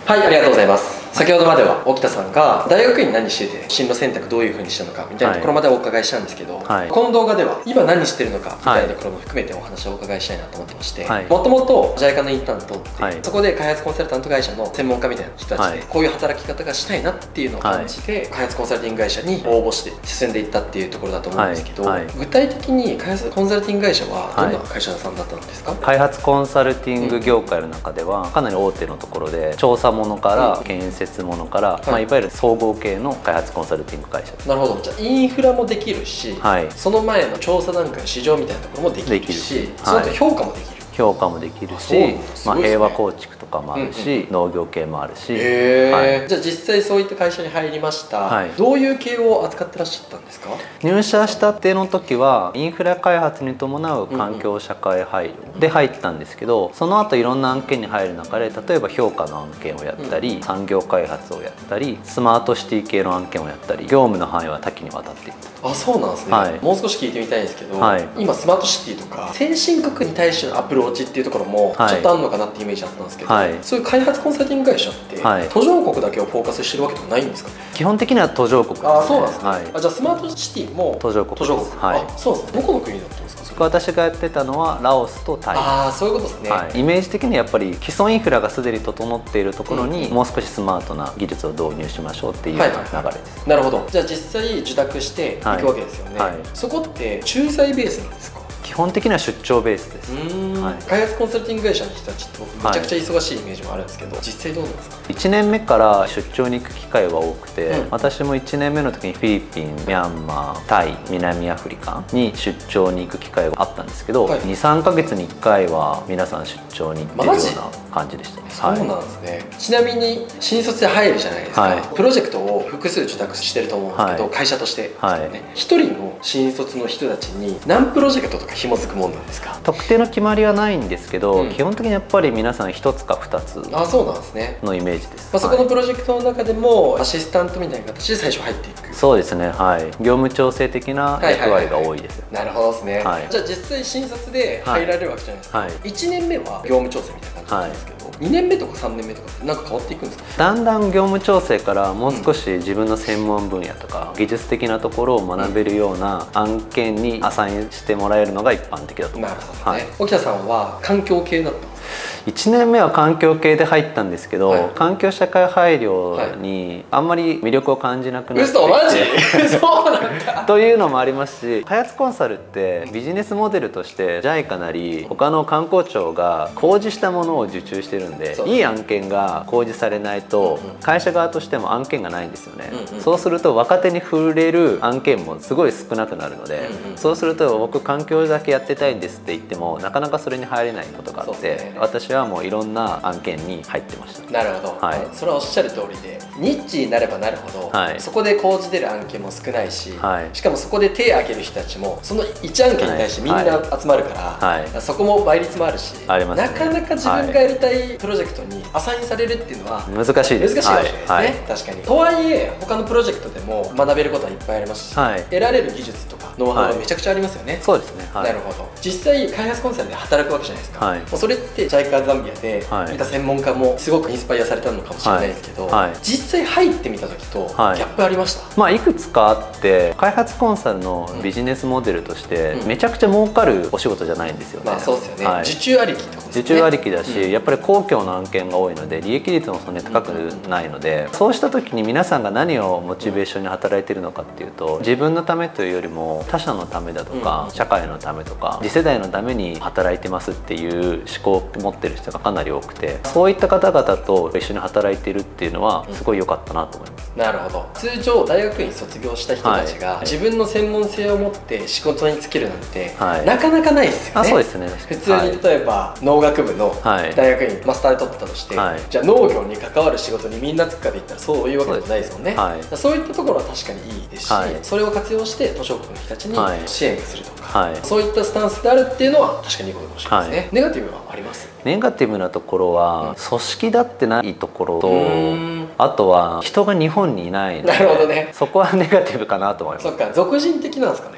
はい、ありがとうございます。先ほどまでは沖田さんが大学院何してて進路選択どういう風にしたのかみたいなところまでお伺いしたんですけど、 はい、 この動画では今何してるのかみたいなところも含めてお話をお伺いしたいなと思ってまして、もともと JICA のインターンとって、はい、そこで開発コンサルタント会社の専門家みたいな人たちで、こういう働き方がしたいなっていうのを感じて、開発コンサルティング会社に応募して進んでいったっていうところだと思うんですけど、具体的に開発コンサルティング会社はどんな会社さんだったんですか？ 開発コンサルティング業界の中ではかなり大手のところで、調査ものから建設ものから、いわゆる総合系の開発コンサルティング会社です。 なるほど。じゃあインフラもできるし、その前の調査段階の市場みたいなところもできるし、その後評価もできる。 評価もできるし、平和構築とかもあるし、農業系もあるし。じゃあ実際そういった会社に入りました。どういう系を扱ってらっしゃったんですか？ 入社したての時はインフラ開発に伴う環境社会配慮で入ったんですけど、その後いろんな案件に入る中で、例えば評価の案件をやったり、産業開発をやったり、スマートシティ系の案件をやったり、業務の範囲は多岐にわたっている。 あ、そうなんですね。もう少し聞いてみたいんですけど、今スマートシティとか先進国に対してのアプローチっていうところもちょっとあるのかなってイメージあったんですけど、そういう開発コンサルティング会社って途上国だけをフォーカスしてるわけではないんですか？ 基本的には途上国ですね。 あ、そうなんですね。じゃあスマートシティも途上国です。 あ、そうですね。どこの国だったんですか？ 私がやってたのはラオスとタイ。 ああ、そういうことですね。 イメージ的にやっぱり基礎インフラがすでに整っているところにもう少しスマートな技術を導入しましょうっていう流れです。 なるほど。じゃあ実際受託していくわけですよね。そこって駐在ベースなんですか？ 基本的には出張ベースです。 開発コンサルティング会社の人たちって僕めちゃくちゃ忙しいイメージもあるんですけど、実際どうなんですか ？1年目から出張に行く機会は多くて、私も1年目の時にフィリピン、ミャンマー、タイ、南アフリカに出張に行く機会があったんですけど、23ヶ月に1回は皆さん出張に行ってるような感じでしたね。 そうなんですね。ちなみに新卒で入るじゃないですか。プロジェクトを複数受託してると思うんですけど、会社として一人の新卒の人たちに何プロジェクトとか紐づくもんなんですか？ 特定の決まりはないんですけど、基本的にやっぱり皆さん1つか2つのイメージです。 そこのプロジェクトの中でもアシスタントみたいな形で最初入っていく。 そうですね。業務調整的な役割が多いです。 なるほどですね。じゃあ実際新卒で入られるわけじゃないですか。1年目は業務調整みたいな感じなんですけど、2年目とか3年目とかって何か変わっていくんですか？ だんだん業務調整からもう少し自分の専門分野とか技術的なところを学べるような案件にアサインしてもらえるのが一般的だと思います。 沖田さんは環境系だったんですか ？1年目は環境系で入ったんですけど、環境社会配慮にあんまり魅力を感じなくなってきて、 嘘、マジ？そうなんだというのもありますし、開発コンサルってビジネスモデルとして JICA なり他の観光庁が公示したものを受注してるんで、いい案件が公示されないと会社側としても案件がないんですよね。そうすると若手に触れる案件もすごい少なくなるので、そうすると僕環境だけやってたいんですって言ってもなかなかそれに入れないことがあって、私はもういろんな案件に入ってました。 なるほど。それはおっしゃる通りで、ニッチになればなるほど、そこで講じてる案件も少ないし、しかもそこで手を挙げる人たちもその1案件に対してみんな集まるから、そこも倍率もあるし、なかなか自分がやりたいプロジェクトにアサインされるっていうのは難しいです。 難しいかもしれないですね。確かに。とはいえ他のプロジェクトでも学べることはいっぱいありますし、得られる技術とかノウハウがめちゃくちゃありますよね。 そうですね。 なるほど。実際開発コンサルで働くわけじゃないですか。もうそれって JICA ザンビアで見た専門家もすごくインスパイアされたのかもしれないですけど、実際入ってみた時とギャップありました？ いくつかあって、開発コンサルのビジネスモデルとしてめちゃくちゃ儲かるお仕事じゃないんですよね。 そうですよね。受注ありきってことですね。 受注ありきだし、やっぱり公共の案件が多いので利益率もそんなに高くないので、そうした時に皆さんが何をモチベーションに働いているのかっていうと、自分のためというよりも他者のためだとか、社会のためとか次世代のために働いてますっていう思考を持ってる人がかなり多くて、そういった方々と一緒に働いているっていうのはすごい良かったなと思います。 なるほど。通常大学院卒業した人たちが自分の専門性を持って仕事に就けるなんてなかなかないですよね。 そうですね。 普通に例えば農学部の大学院マスターで取ってたとして、じゃあ農業に関わる仕事にみんな就くかでいったらそういうわけでもないですもんね。そういったところは確かにいいですし、それを活用して途上国の人たちに支援するとか、そういったスタンスであるっていうのは確かにいいことかもしれないですね。ネガティブはあります？ ネガティブなところは組織だってないところと、あとは人が日本にいないので、そこはネガティブかなと思います。 そっか、属人的なんですかね。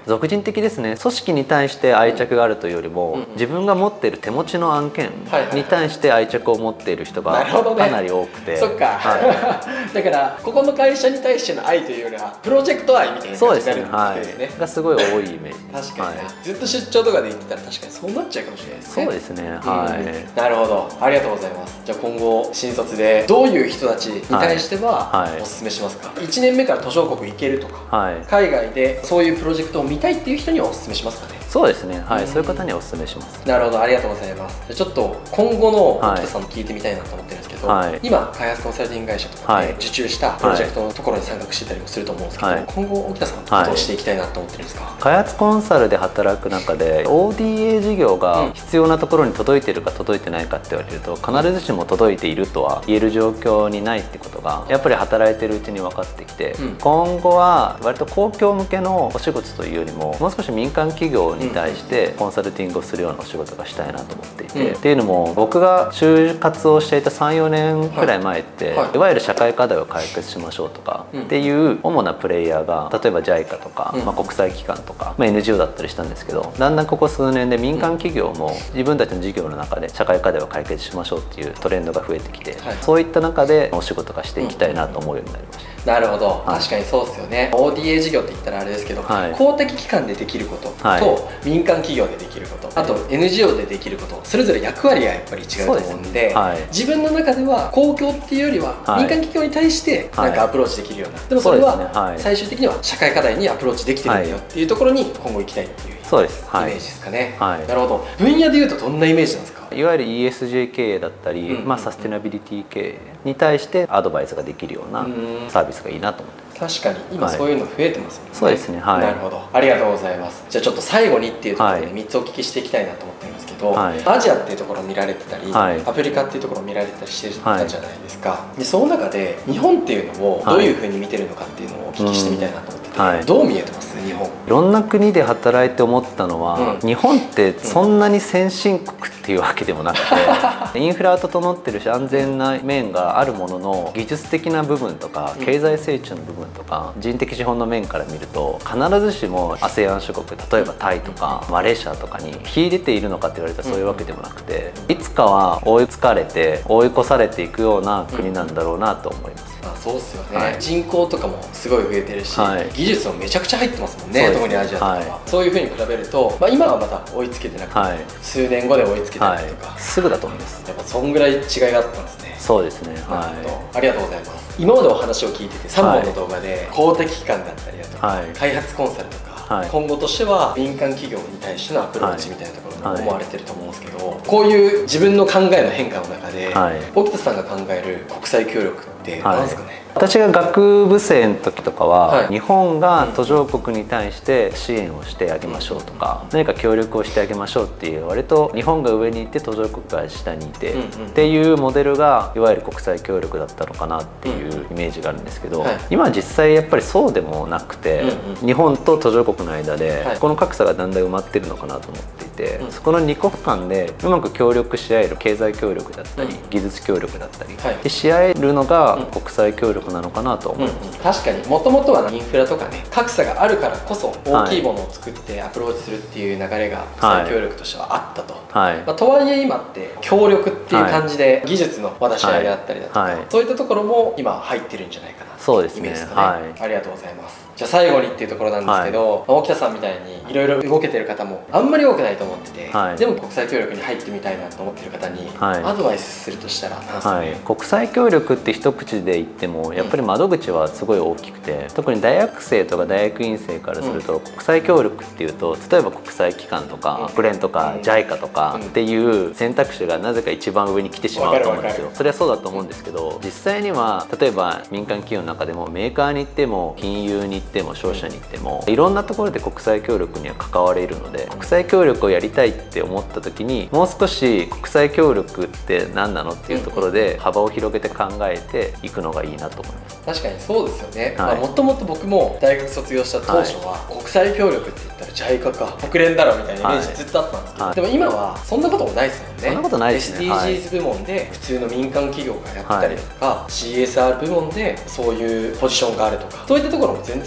属人的ですね。組織に対して愛着があるというよりも、自分が持っている手持ちの案件に対して愛着を持っている人がかなり多くて、 そっか、だからここの会社に対しての愛というよりはプロジェクト愛みたいな感じになるんですね。 がすごい多いイメージ。 確かに、ずっと出張とかで行ってたら確かにそうなっちゃうかもしれないですね。 そうですね、はい。 なるほど、ありがとうございます。じゃあ今後新卒でどういう人たちに対してはおすすめしますか。1年目から途上国行けるとか、海外でそういうプロジェクトを見たいっていう人にはおすすめしますかね。 そうですね、はい、そういう方にはおすすめします。 なるほど、ありがとうございます。じゃあちょっと今後の沖田さんも聞いてみたいなと思ってるんですけど、今開発コンサルティング会社とかで受注したプロジェクトのところに参画してたりもすると思うんですけど、今後沖田さんどうしていきたいなと思ってるんですか。 開発コンサルで働く中で ODA 事業が必要なところに届いてるか届いてないかって言われると、必ずしも届いているとは言える状況にないってことがやっぱり働いてるうちに分かってきて、今後は割と公共向けのお仕事というよりももう少し民間企業に対してコンサルティングをするようなお仕事がしたいなと思っていて、っていうのも僕が就活をしていた 3,4 年くらい前って、いわゆる社会課題を解決しましょうとかっていう主なプレイヤーが例えば JICA とか、国際機関とか、NGO だったりしたんですけど、だんだんここ数年で民間企業も自分たちの事業の中で社会課題を解決しましょうっていうトレンドが増えてきて、そういった中でお仕事がしていきたいなと思うようになりました。 なるほど、確かにそうですよね。 ODA 事業って言ったらあれですけど、公的機関でできることと民間企業でできること、あと NGO でできること、それぞれ役割がやっぱり違うと思うんで、自分の中では公共っていうよりは民間企業に対してなんかアプローチできるような、でもそれは最終的には社会課題にアプローチできてるんだよっていうところに今後行きたいっていうイメージですかね。なるほど。分野でいうとどんなイメージなんですか。 いわゆる ESG 経営だったり、サステナビリティ経営に対してアドバイスができるようなサービスがいいなと思ってます。 確かに今そういうの増えてますもんね。 そうですね、 なるほど、ありがとうございます。じゃあちょっと最後にっていうところで3つお聞きしていきたいなと思ってるんですけど、アジアっていうところを見られてたり、アフリカっていうところを見られてたりしてたじゃないですか。でその中で日本っていうのをどういうふうに見てるのかっていうのをお聞きしてみたいなと思ってて、どう見えてます日本。 いろんな国で働いて思ったのは、日本ってそんなに先進国っていうわけでもなくて、インフラは整ってるし安全な面があるものの、技術的な部分とか経済成長の部分とか人的資本の面から見ると必ずしも ASEAN 諸国、例えばタイとかマレーシアとかに秀でているのかって言われたらそういうわけでもなくて、いつかは追いつかれて追い越されていくような国なんだろうなと思います。 そうですよね、人口とかもすごい増えてるし、技術もめちゃくちゃ入ってますもんね、特にアジアとかは。そういうふうに比べると、今はまだ追いつけてなくて、数年後で追いつけたりとか、 すぐだと思います。 やっぱそんぐらい違いがあったんですね。 そうですね、 ありがとうございます。今までお話を聞いてて3本の動画で公的機関だったりだとか、開発コンサルとか、今後としては民間企業に対してのアプローチみたいなところも思われてると思うんですけど、こういう自分の考えの変化の中で、沖田さんが考える国際協力って何ですかね。 私が学部生の時とかは、日本が途上国に対して支援をしてあげましょうとか、何か協力をしてあげましょうっていう、割と日本が上にいて途上国が下にいてっていうモデルがいわゆる国際協力だったのかなっていうイメージがあるんですけど、今実際やっぱりそうでもなくて、日本と途上国の間でこの格差がだんだん埋まってるのかなと思っていて、そこの2国間でうまく協力し合える、経済協力だったり技術協力だったりでし合えるのが国際協力なのかなと思います。 確かにもともとはインフラとかね、格差があるからこそ大きいものを作ってアプローチするっていう流れが国際協力としてはあったと。とはいえ今って協力っていう感じで技術の渡し合いであったりだとか、そういったところも今入ってるんじゃないかなっていうイメージですかね。ありがとうございます。じゃあ最後にっていうところなんですけど、沖田さんみたいにいろいろ動けてる方もあんまり多くないと思ってて、でも国際協力に入ってみたいなと思ってる方にアドバイスするとしたら何ですかね。 国際協力って一口で言ってもやっぱり窓口はすごい大きくて、特に大学生とか大学院生からすると、国際協力っていうと例えば国際機関とか国連とか JICA とかっていう選択肢がなぜか一番上に来てしまうと思うんですよ。それはそうだと思うんですけど、実際には例えば民間企業の中でもメーカーに行っても金融に行っても商社に行ってもいろんなところで国際協力には関われるので、国際協力をやりたいって思った時にもう少し国際協力って何なのっていうところで幅を広げて考えていくのがいいなと思います。 確かにそうですよね。もともと僕も大学卒業した当初は国際協力って言ったら JICA か国連だろみたいなイメージずっとあったんですけど、でも今はそんなこともないですよね。 そんなことないですね。 SDGs 部門で普通の民間企業がやってたりとか、CSR 部門でそういうポジションがあるとか、そういったところも全然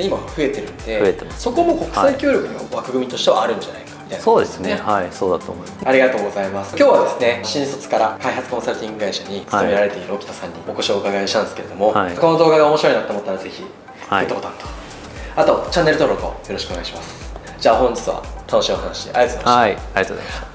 今増えてるんで、 増えてます。 そこも国際協力の枠組みとしてはあるんじゃないかみたいな、 そうですね、はい、そうだと思います。 ありがとうございます。今日はですね、新卒から開発コンサルティング会社に勤められている沖田さんにお越しをお伺いしたんですけれども、この動画が面白いなと思ったらぜひグッドボタンと、あとチャンネル登録をよろしくお願いします。じゃあ本日は楽しいお話ありがとうございました。 はい、ありがとうございました。